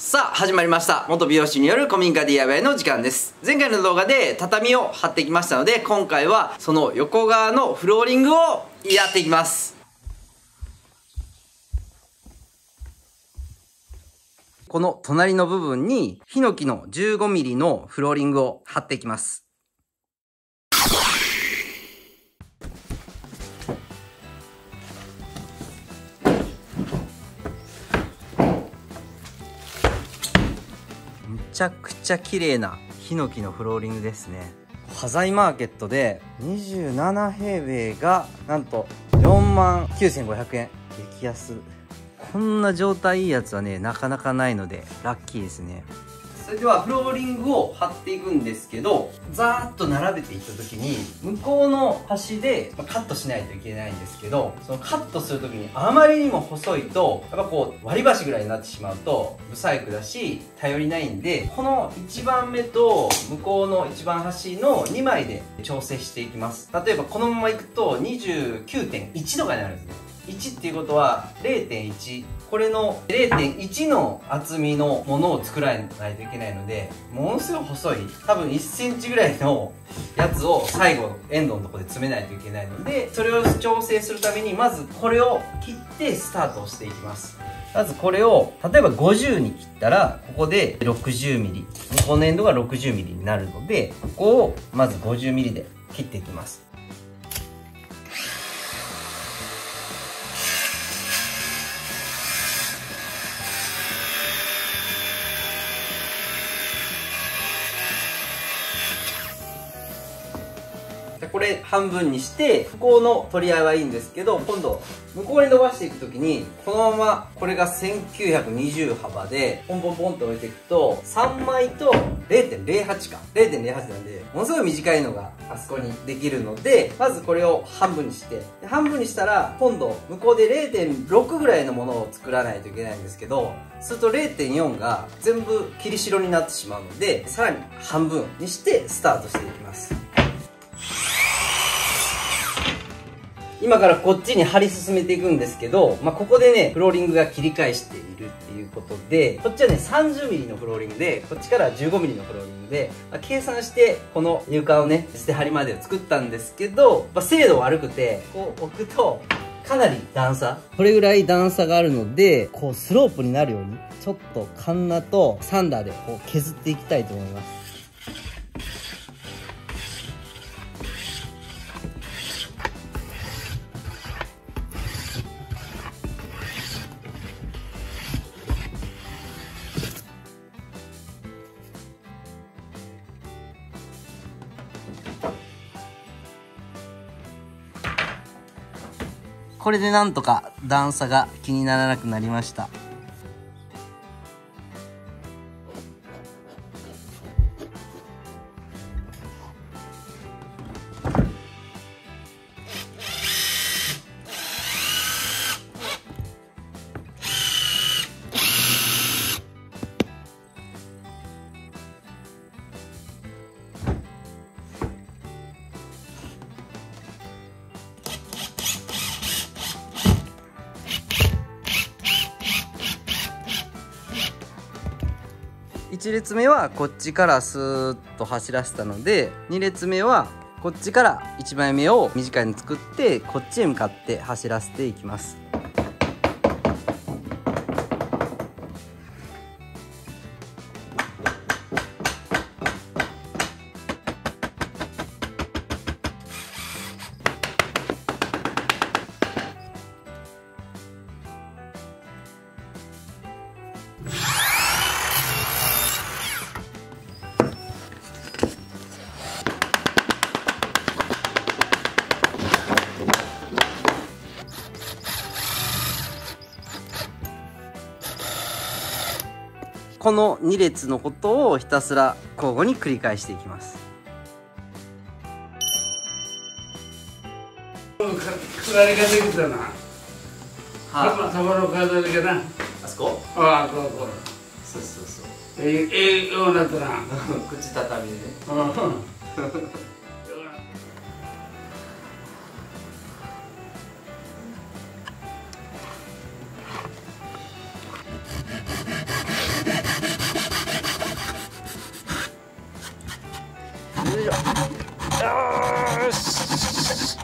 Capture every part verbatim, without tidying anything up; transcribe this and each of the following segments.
さあ始まりました。元美容師による古民家 ディーアイワイ の時間です。前回の動画で畳を貼ってきましたので、今回はその横側のフローリングをやっていきます。この隣の部分にヒノキの じゅうごミリ のフローリングを貼っていきます。めちゃくちゃ綺麗なヒノキのフローリングですね。端材マーケットでにじゅうななへいべいがなんとよんまんきゅうせんごひゃくえん。激安。こんな状態いいやつはね、なかなかないのでラッキーですね。それではフローリングを貼っていくんですけど、ザーッと並べていった時に向こうの端でカットしないといけないんですけど、そのカットする時にあまりにも細いとやっぱこう割り箸ぐらいになってしまうと不細工だし頼りないんで、このいちばんめと向こうの一番端のにまいで調整していきます。例えばこのままいくと にじゅうきゅうてんいち とかになるんですね。いちっていうことは れいてんいち、これの れいてんいち の厚みのものを作らないといけないので、ものすごい細い多分いっセンチぐらいのやつを最後エンドのところで詰めないといけないので、それを調整するためにまずこれを切ってスタートをしていきます。まずこれを例えばごじゅうに切ったら、ここで ろくじゅうミリ、向こうのエンドが ろくじゅうミリ になるので、ここをまず ごじゅうミリ で切っていきます。これ半分にして向こうの取り合いはいいんですけど、今度向こうに伸ばしていく時にこのままこれがせんきゅうひゃくにじゅう幅でポンポンポンと置いていくとさんまいと れいてんれいはち か れいてんれいはち なんでものすごい短いのがあそこにできるので、まずこれを半分にして、半分にしたら今度向こうで れいてんろく ぐらいのものを作らないといけないんですけど、すると れいてんよん が全部切り代になってしまうので、さらに半分にしてスタートしていきます。今からこっちに張り進めていくんですけど、まあ、ここでねフローリングが切り返しているっていうことで、こっちはね さんじゅうミリ のフローリングで、こっちから じゅうごミリ のフローリングで、まあ、計算してこの床をね捨て張りまでを作ったんですけど、まあ、精度悪くてこう置くとかなり段差、これぐらい段差があるので、こうスロープになるようにちょっとカンナとサンダーでこう削っていきたいと思います。これでなんとか段差が気にならなくなりました。いち列目はこっちからスーッと走らせたので、に列目はこっちからいちまいめを短いの作ってこっちへ向かって走らせていきます。このに列のことをひたすら交互に繰り返していきます。 下りができたな。はあ、たまの体だけな。 あそこ？ ああ、こうこう。 そうそうそう。 ええようなったな。 口畳でね。 よーし。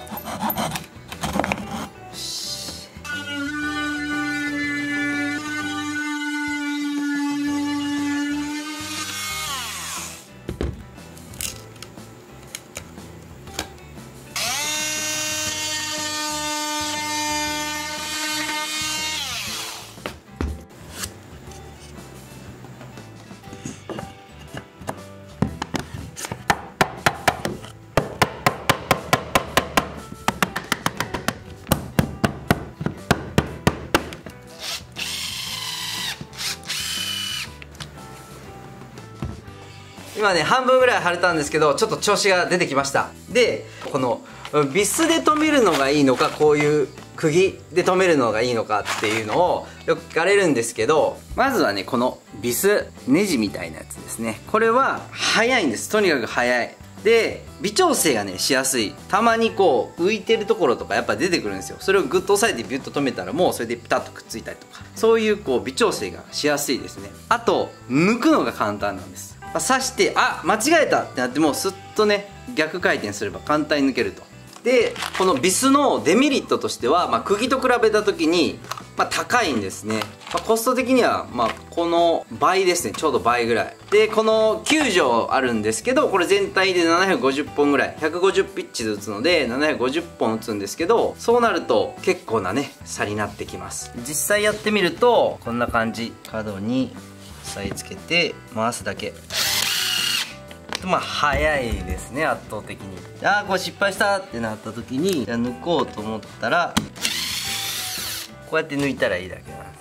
今ね半分ぐらい腫れたんですけど、ちょっと調子が出てきました。でこのビスで留めるのがいいのか、こういう釘で留めるのがいいのかっていうのをよく聞かれるんですけど、まずはねこのビスネジみたいなやつですね。これは早いんです。とにかく早い。で微調整がねしやすい。たまにこう浮いてるところとかやっぱ出てくるんですよ。それをグッと押さえてビュッと止めたらもうそれでピタッとくっついたりとか、そういうこう微調整がしやすいですね。あと抜くのが簡単なんです。刺してあ間違えたってなってもスッとね逆回転すれば簡単に抜けると。でこのビスのデメリットとしては、まあ、釘と比べた時に、まあ、高いんですね。まあ、コスト的には、まあ、この倍ですね。ちょうど倍ぐらいで、このきゅう錠あるんですけど、これ全体でななひゃくごじゅっぽんぐらい、ひゃくごじゅうピッチで打つのでななひゃくごじゅっぽん打つんですけど、そうなると結構なね差になってきます。実際やってみるとこんな感じ。角に押さえつけて回すだけ。まあ早いですね、圧倒的に。ああこれ失敗したってなった時に、じゃあ抜こうと思ったらこうやって抜いたらいいだけなんです。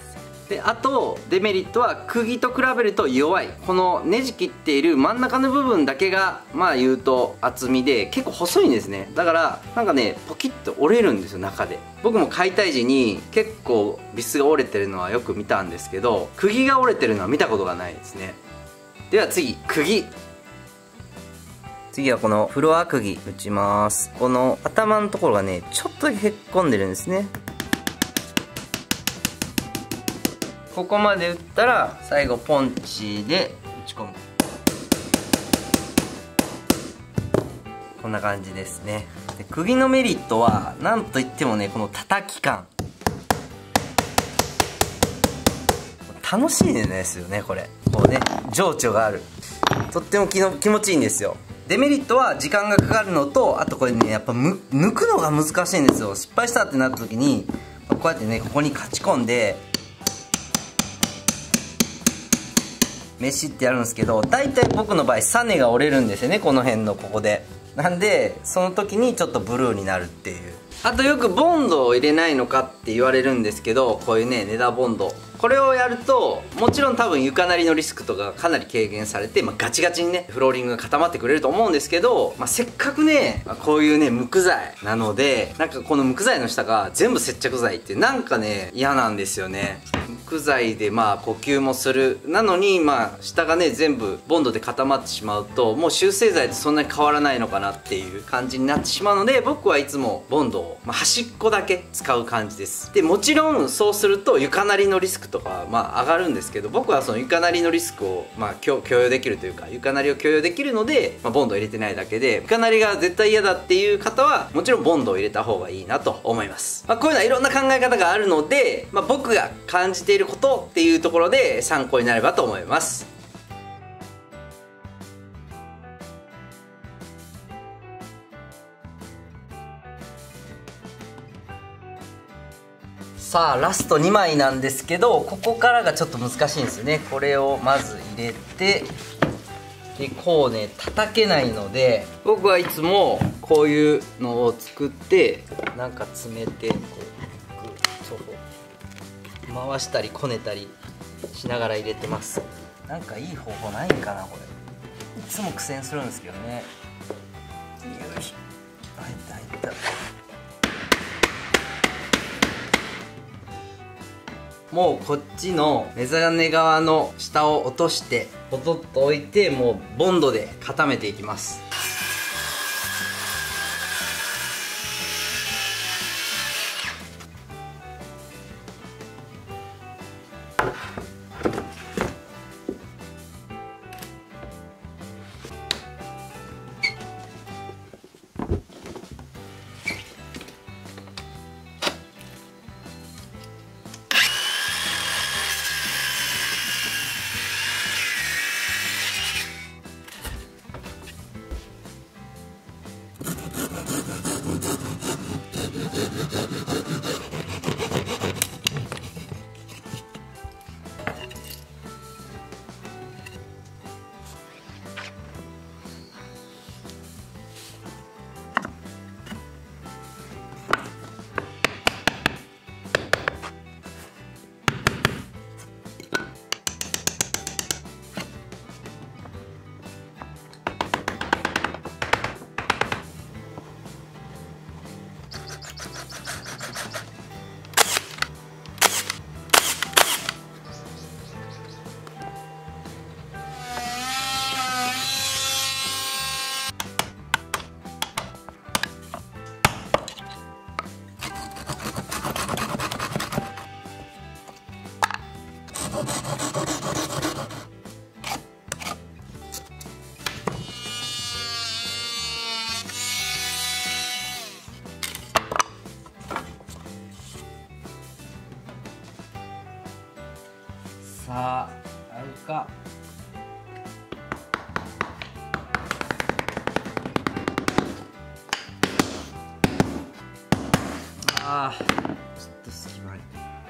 であとデメリットは釘と比べると弱い。このネジ切っている真ん中の部分だけがまあ言うと厚みで結構細いんですね。だからなんかねポキッと折れるんですよ中で。僕も解体時に結構ビスが折れてるのはよく見たんですけど、釘が折れてるのは見たことがないですね。では次釘。次はこのフロア釘打ちます。この頭のところがねちょっとだけへっこんでるんですね。ここまで打ったら最後ポンチで打ち込む。こんな感じですね。で釘のメリットはなんといってもねこの叩き感。楽しいですよねこれ。こうね情緒がある。とっても気の気持ちいいんですよ。デメリットは時間がかかるのと、あとこれねやっぱむ抜くのが難しいんですよ。失敗したってなった時にこうやってねここに勝ち込んでメシってやるんですけど、大体僕の場合サネが折れるんですよね、この辺のここで。なんでその時にちょっとブルーになるっていう。あとよくボンドを入れないのかって言われるんですけど、こういうねネダボンド、これをやるともちろん多分床なりのリスクとかがかなり軽減されて、まあ、ガチガチにねフローリングが固まってくれると思うんですけど、まあ、せっかくね、まあ、こういうね無垢材なので、なんかこの無垢材の下が全部接着剤ってなんかね嫌なんですよね。無垢材でまあ呼吸もするなのに、まあ下がね全部ボンドで固まってしまうと、もう修正剤とそんなに変わらないのかなっていう感じになってしまうので、僕はいつもボンドを、まあ、端っこだけ使う感じです。でもちろんそうすると床なりのリスクとかはまあ上がるんですけど、僕はその床なりのリスクをまあ許容できるというか、床なりを許容できるので、まあ、ボンドを入れてないだけで、床なりが絶対嫌だっていう方はもちろんボンドを入れた方がいいなと思います。まあ、こういうのはいろんな考え方があるので、まあ、僕が感じていることっていうところで参考になればと思います。さあラストにまいなんですけど、ここからがちょっと難しいんですよね。これをまず入れて、でこうね叩けないので、僕はいつもこういうのを作ってなんか詰めてこうグッと回したりこねたりしながら入れてます。なんかいい方法ないんかなこれ。いつも苦戦するんですけどね。よいしょ、入った入った。もうこっちの目覚め側の下を落としてポトッと置いて、もうボンドで固めていきます。 合うか。あー、ちょっと隙間に。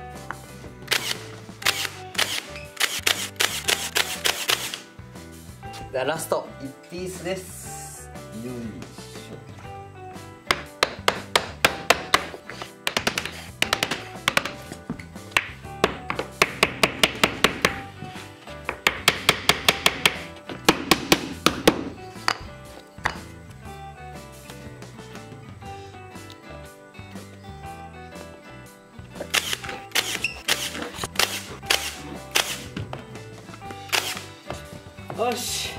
じゃあラストいちピースです。よいしょ。よし。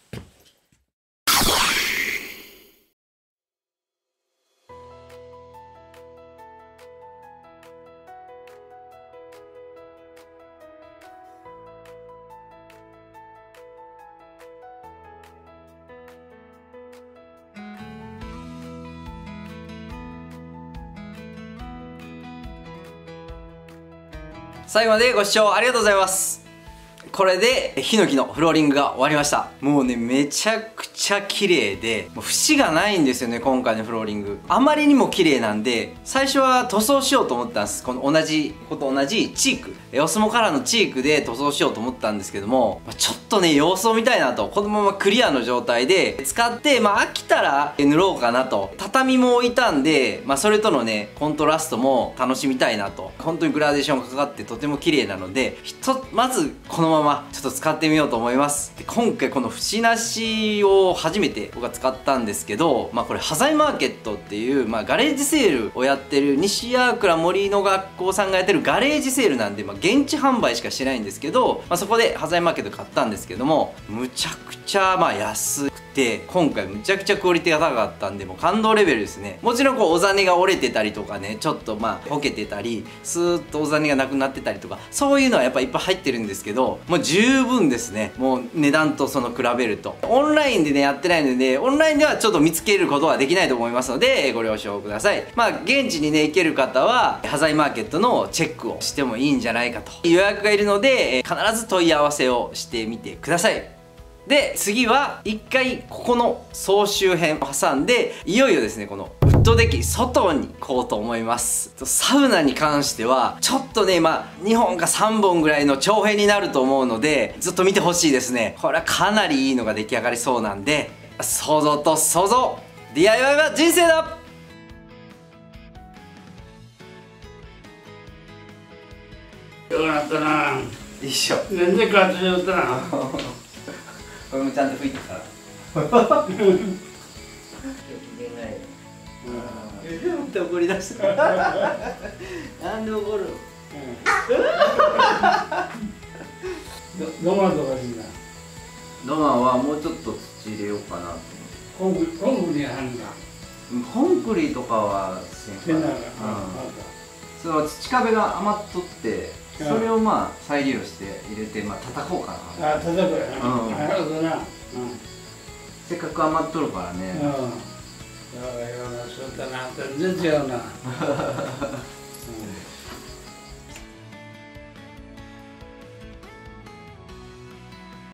最後までご視聴ありがとうございます。これでヒノキのフローリングが終わりました。もうね、めちゃくちゃ綺麗で、もう節がないんですよね、今回のフローリング。あまりにも綺麗なんで、最初は塗装しようと思ったんです。この同じこと同じチーク、オスモカラーのチークで塗装しようと思ったんですけども、ちょっとね、様子を見たいなと。このままクリアの状態で使って、まあ飽きたら塗ろうかなと。畳も置いたんで、まあそれとのね、コントラストも楽しみたいなと。本当にグラデーションがかかってとても綺麗なので、ひとまずこのままちょっと使ってみようと思います。で今回この節なしを初めて僕は使ったんですけど、まあこれ端材マーケットっていう、まあ、ガレージセールをやってる西粟倉森の学校さんがやってるガレージセールなんで、まあ、現地販売しかしてないんですけど、まあ、そこで端材マーケット買ったんですけども、むちゃくちゃまあ安くて、今回むちゃくちゃクオリティが高かったんで、もう感動レベルですね。もちろんこうおざねが折れてたりとかね、ちょっとまあこけてたり、スーッとおざねがなくなってたりとか、そういうのはやっぱいっぱい入ってるんですけど、もう十分ですね。もう値段とその比べると。オンラインでねやってないので、オンラインではちょっと見つけることはできないと思いますので、ご了承ください。まあ現地にね行ける方は端材マーケットのチェックをしてもいいんじゃないかと。予約がいるので必ず問い合わせをしてみてください。で次は一回ここの総集編を挟んで、いよいよですねこのウッドデッキ外に行こうと思います。サウナに関してはちょっとね、まあにほんかさんぼんぐらいの長編になると思うので、ずっと見てほしいですね。これはかなりいいのが出来上がりそうなんで、想像と想像 ディーアイワイ は人生だ。 よくなったな。 一緒。 全然変わってしまったな。 これもちゃんと拭いてから機嫌ないよ。うん、怒り出したなんで怒るの。 ドマとかいいな。 ドマはもうちょっと土入れようかなと思って。 コンクコンクリやはんか。 コンクリとかはせんから、その土壁が余っとって、それをまあ再利用して入れて、まあ叩こうかな。 あ、叩くやな。 うん、 なるほどな。 せっかく余っとるからね。 うん。だからようなそうだな、全然違うな。